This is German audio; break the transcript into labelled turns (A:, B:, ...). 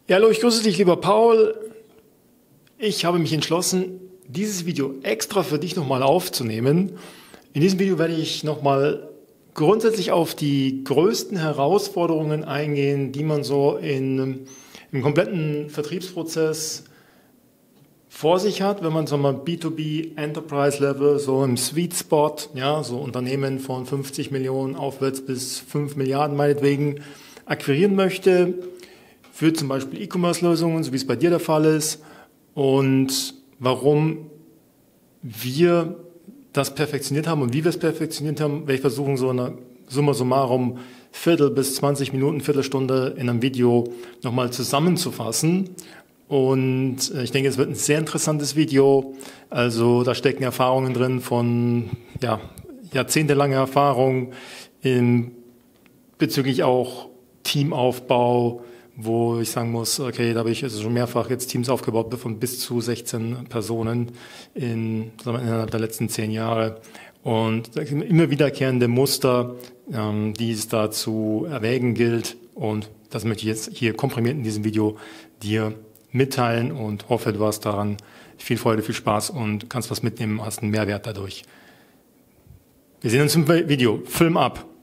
A: Ja, hallo, ich grüße dich, lieber Paul. Ich habe mich entschlossen, dieses Video extra für dich nochmal aufzunehmen. In diesem Video werde ich nochmal grundsätzlich auf die größten Herausforderungen eingehen, die man so im kompletten Vertriebsprozess vor sich hat, wenn man so mal B2B Enterprise Level, so im Sweet Spot, ja, so Unternehmen von 50 Millionen aufwärts bis 5 Milliarden meinetwegen akquirieren möchte, für zum Beispiel E-Commerce-Lösungen, so wie es bei dir der Fall ist, und warum wir das perfektioniert haben und wie wir es perfektioniert haben, werde ich versuchen, so eine summa summarum Viertel bis 20 Minuten, Viertelstunde in einem Video nochmal zusammenzufassen. Und ich denke, es wird ein sehr interessantes Video. Also da stecken Erfahrungen drin von jahrzehntelanger Erfahrung bezüglich auch Teamaufbau, wo ich sagen muss, okay, da habe ich also schon mehrfach jetzt Teams aufgebaut von bis zu 16 Personen innerhalb der letzten 10 Jahre. Und immer wiederkehrende Muster, die es da zu erwägen gilt. Und das möchte ich jetzt hier komprimiert in diesem Video dir mitteilen und hoffe, du hast daran viel Freude, viel Spaß und kannst was mitnehmen, hast einen Mehrwert dadurch. Wir sehen uns im Video. Film ab!